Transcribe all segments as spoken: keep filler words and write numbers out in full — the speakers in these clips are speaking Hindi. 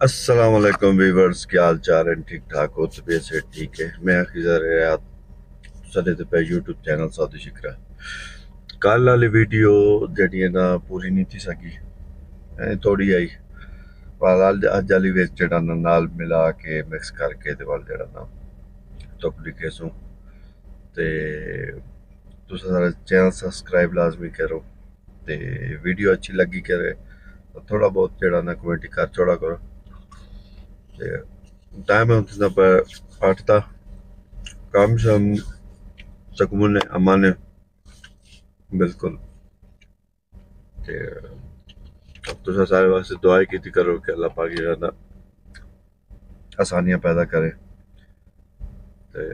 अस्सलाम वालेकुम वीवर्स, क्या हाल चाल है? ठीक ठाक हो? तबीयत से ठीक है? मैं खिजर सदे पे यूट्यूब चैनल saudishikra कल वाली वीडियो जड़ी है ना पूरी नहीं थी सकी, ऐ थोड़ी आई वाल अज वाली विच जड़ा ना नाल मिला के मिक्स करके ते वाल जड़ा ना टुक लिखे सू ते तुस सारा चैनल सब्सक्राइब लाजमी करो ते वीडियो अच्छी लगी करे तो थोड़ा बहुत जड़ा ना कमेंट कर छोड़ा करो ते टाइम है उतना पर आठता काम शाम सकून है अमान है बिल्कुल ते अब तो सारे वास्ते दुआ की करो कि अल्लाह पाक जो है ना आसानियां पैदा करे ते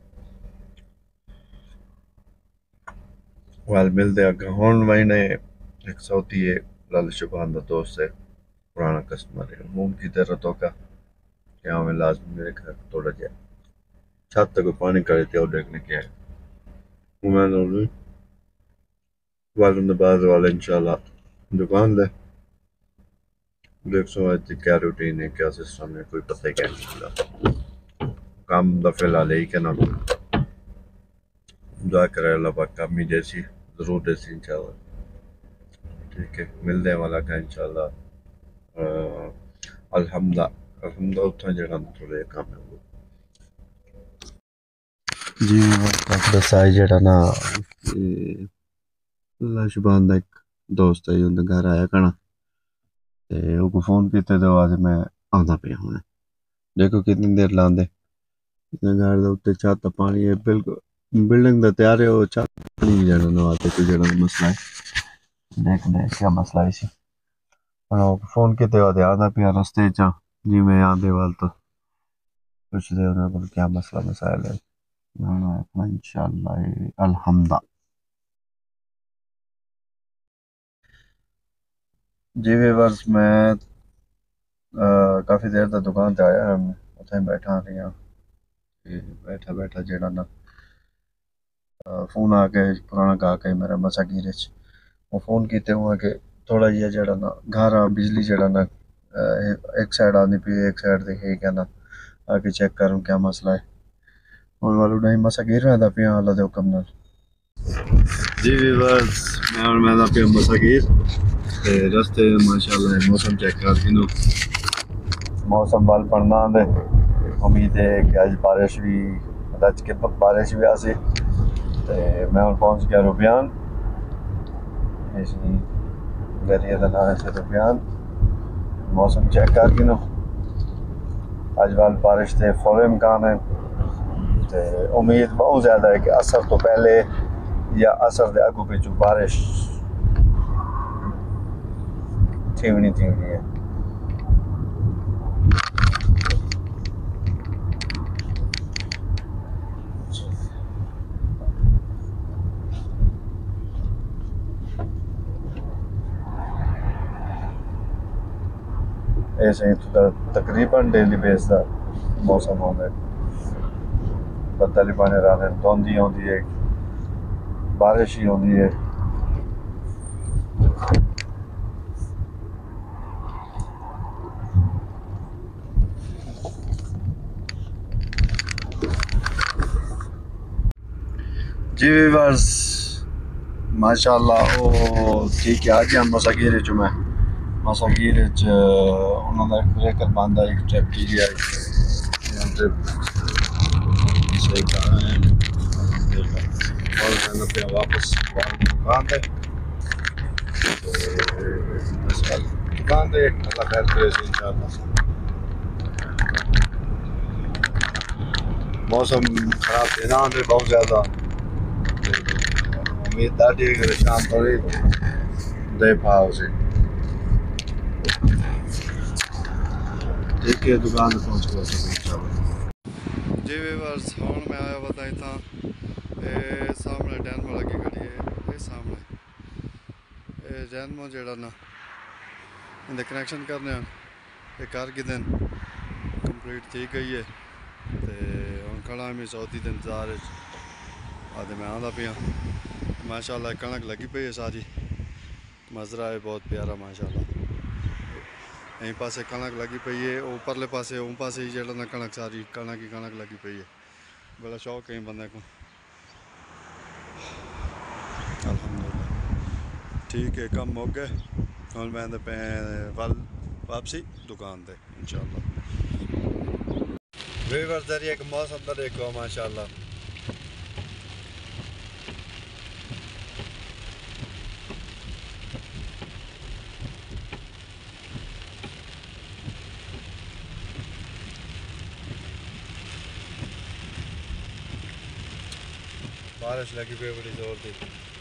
वाल मिलते अगर हुन महीने एक सऊदी है लल शबान दा दोस्त है पुराना कस्टमर है मुंह की तरह तो का क्या हमें लाजमी मेरे घर थोड़ा जाए छत तक पानी करे थे और देखने के आए मैं वाले बाद वाले इंशाल्लाह दुकान दे देख सो आज क्या रूटीन है क्या सिस्टम है कोई पता ही क्या नहीं चला काम दफे लाले ही क्या ना दुआ करे अल्लाह पाक काम ही जैसी जरूर जैसी इंशाल्लाह ठीक है मिलते हैं वाला का इंशाल्लाह अल्हम्दा अल्हम्दा उतना जगह थोड़े काम है वो जी दसाई जड़ा ना लाशबान दा एक दोस्त है उनके घर आया कना ते ओको फोन कीते तो आज मैं आंदा पिया हुणे देखो कितनी देर लांदे घर दे उत्ते छत पानी है बिल्कुल बिल्डिंग दा तैयार है वो छत पानी जाना ना आते कोई जड़ा मसला है देख दे क्या मसला है इसी और फोन कीते तो आंदा पिया रास्ते च जी मैं आंदे वाल तो कुछ दे उन्हें बोल क्या मसला मसाइल है ना इंशाल्लाह अल्हम्दा जी व्यूअर्स मैं काफ़ी देर तक दुकान ते आया मैं उत्थे बैठा रहा बैठा बैठा जेड़ा ना फोन आ के पुराना गा के मेरा मसागीर वो फोन किते हुआ कि थोड़ा जिहा जेड़ा ना घर आ बिजली जेड़ा ना एक साइड आंदी पई एक साइड देखे क्या ना आके चेक करूं क्या मसला है और वालू नहीं मसागीर रहंदा पिया अल्लाह दे हुक्म नाल जी व्यूअर्स मैं और मैं पिया मसागीर ते रस्ते माशाल्लाह मौसम चेक कर दिनो मौसम वाल पढ़ना दे उम्मीद है कि आज बारिश भी आज के बारिश भी आसी ते मैं और पहुंच गया रुबियान इसी गरिया का नाम है रुबियान मौसम चेक कर गिनो आज वाल बारिश के फुल इम्कान है ते उम्मीद बहुत ज़्यादा है कि असर तो पहले या असर दे अगू पिछू बारिश थीवनी थीवनी है ऐसे तो तकरीबन डेली बेस का मौसम होंगे बदल पाने रहने धुंधी होती है बारिश ही होती है जी व्यूअर्स माशाल्लाह ओ ठीक है आज हम मसागीर च मैं मसागीर च उन्होंने एक ब्रेकर बांधा एक ट्रिप की गया ट्रिप सही कहा है और मैंने पे वापस दुकान पे दुकान पे अल्लाह खैर करे इंशाल्लाह मौसम खराब देना है बहुत ज़्यादा उम्मीद दादी है शाम थोड़ी दे पाओ से ठीक है दुकान पे पहुंच गया इंशाल्लाह जी व्यूअर्स हुन मैं आया बताई था ए सामने डैनमो लगी खड़ी है ए सामने ए डैनमो जेड़ा ना इंदे कनेक्शन करने ये कर के दिन कंप्लीट थी गई है ते हुन खड़ा मैं सऊदी दे इंतजार आदे मैं आंदा पिया माशाल्लाह कणक लगी पई है सारी मजरा है बहुत प्यारा माशाल्लाह यहीं पासे कणक लगी पई है, वो परले पासे उन पासे ही जड़ा ना कणक सारी कणक ही कणक लगी पई है। बड़ा शौक है बंदे को। अल्हम्दुलिल्लाह ठीक है, कम हो गए हम मैं पे वल वापसी दुकान पे इंशाल्लाह। वीवर जरिए एक मौसम तो देखो माशाल्लाह। बारिश लगी हुई बड़ी जोर की।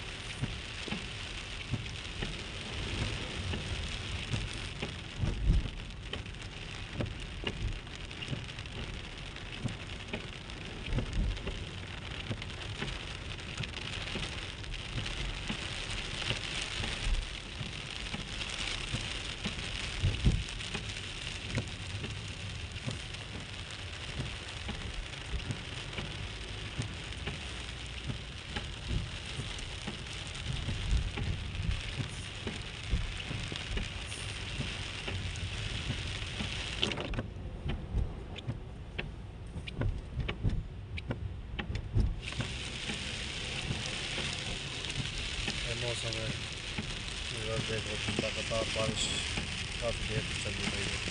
मौसम है देखो लगातार बारिश काफ़ी देर से चल रही है।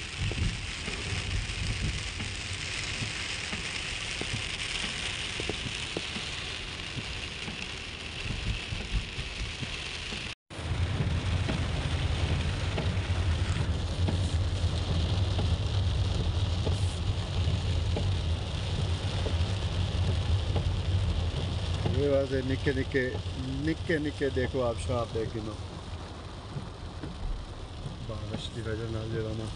ये वैसे निके निके निके निके देखो आप शाप देखी नो बारिश की वजह नाल जरा ना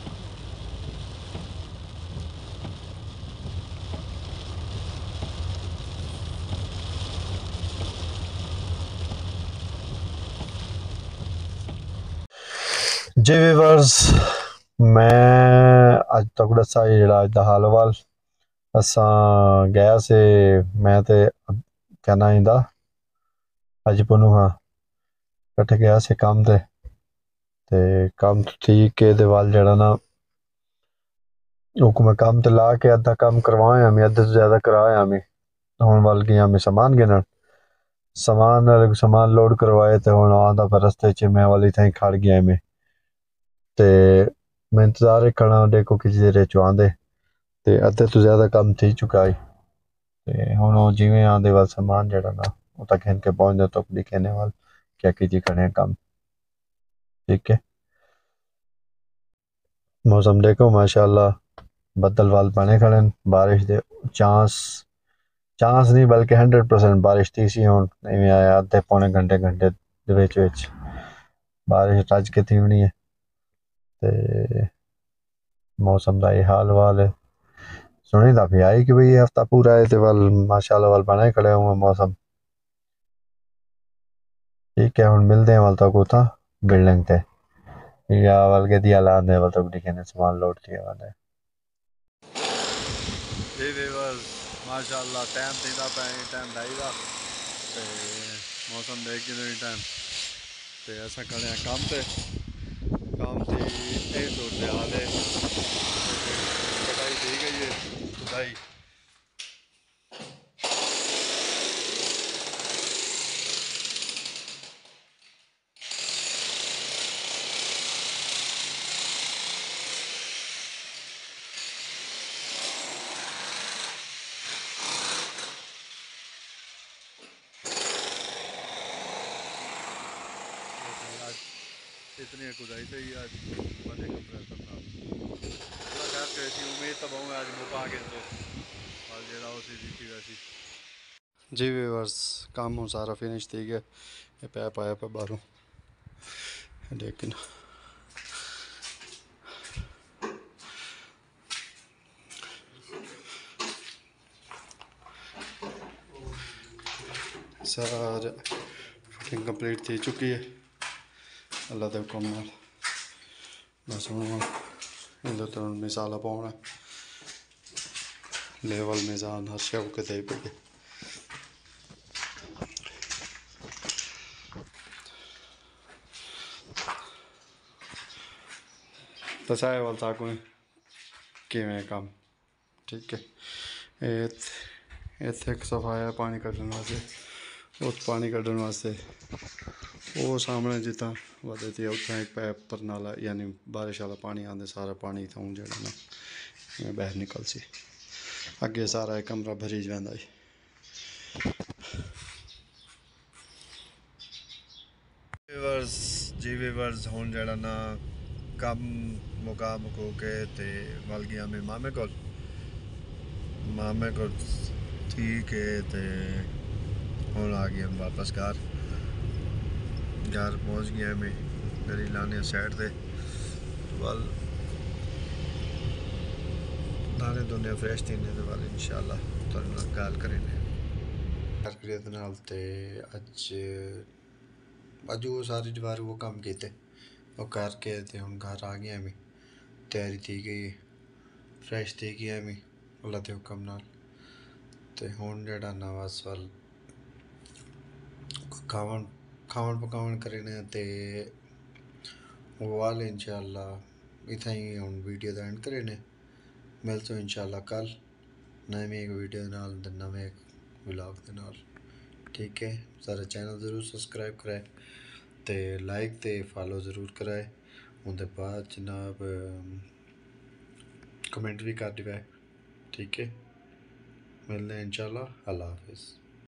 जी वीवर्स मैं अज तक दसा जरा अज का हाल वाल असा गया से मैं ते कहना इंदा अज पुनू हाँ कट्ठे गया से काम ते ते काम ठीक के दे वाल जड़ा ना मैं काम ते ला के अद्धा काम करवाया मैं अद्धे से ज्यादा कराया मैं हुन वाल गया मैं सामान गिनन सामान सामान लोड करवाए ते हुन आंदा पर रस्ते च मैं वाली थाई खड़ गया मैं ते मैं इंतजार करना देखो किसी देर च आंदे ते अद्धे तो ज्यादा काम थी चुका है ते हुन ओ जिवें आंदे वाल सामान जड़ा ना ओ तक इनके पहुंचने तक दिखने वाल क्या कीजी खड़े काम ठीक है। मौसम देखो माशाल्लाह बदल वाल बने खड़े बारिश दे चांस चांस नहीं बल्कि हंड्रेड परसेंट बारिश थी सी हुन नहीं आया आधे पौने घंटे घंटे दे विच विच बारिश रज के थी होनी है ते मौसम का ये हाल वाल है सुनी दा भी आई कि भाई ये हफ्ता पूरा है ते वाल माशाल्लाह वाल बने खड़े हुए मौसम ठीक है। हुन मिलते हैं वाल तक उता बिल्डिंग ते या वाल के दिया लाने वाल तक दिखने सामान लोड किया वाले जी व्यूअर्स माशाल्लाह टाइम तीदा पे टाइम ढाई दा ते मौसम देख के टाइम ते असा खड़े काम ते काम की यही सूरत हाल है कटाई दी गई है खुदाई इतनी खुदाई से ही आज बने कंप्रेसर था खैर कैसी उम्मीद तो बहुत आज मुका के तो आज जरा उसी दी वैसी जी व्यूअर्स काम हो सारा फिनिश थी गया ये पैप आया पे बाहरों लेकिन सारा फिटिंग कंप्लीट थी चुकी है अल्लाह के हुक्म नाल बस हुन इंदे तो मिसाला पाना लेवल मिजान हर शे के दे पे दसाए वाल साकू किवें काम ठीक है। इत्थे एक सफाया पानी कड्ढण वास्ते, उस पानी कड्ढण वास्ते वो सामने जितना वधे थे उत्थें एक पैप पर नाला यानी बारिश वाला पानी आंदे सारा पानी इत्थों जेह्ड़ा ना बाहर निकल सी अगे सारा एक कमरा भरी जांदा है। ਵੀਵਰਸ ਜੀ ਵੀਵਰਸ ਹੁਣ ਜਿਹੜਾ ਨਾ ਕੰਮ ਮੁਕਾ ਮੁਕੋ ਕੇ ਤੇ ਵੱਲ ਗਿਆ ਮੈਂ ਮਾਮੇ ਕੋਲ ਮਾਮੇ ਕੋਲ ਠੀਕ ਹੈ ਤੇ ਹੁਣ ਆ ਗਿਆ ਵਾਪਸ ਘਰ घर पहुंच गया मैं गरी लाने साइड से वाल दाने दुने फ्रेश थी ने वाल इंशाल्लाह तुहाडे नाल गल करेंगे कर करिए नाल ते अज अज वो सारी दीवार वो काम किते वो करके ते हुण घर आ गया मैं तैयारी थी गई फ्रेश थी गया मैं अल्लाह दे हुक्म नाल ते हुण जेहड़ा नवा सवाल खावन खावन पकावन करेने ते वाल इंशाल्लाह इतना ही हम वीडियो का एंड करेने मिलते इंशाल्लाह कल नवे एक वीडियो नाल नवे एक व्लॉग दे नाल ठीक है। सारा चैनल ज़रूर सब्सक्राइब कराए ते लाइक ते फॉलो ज़रूर कराए उनके बाद जनाब कमेंट भी कर दिवाए ठीक है। मिलने इंशाल्लाह अल्लाह हाफिज़।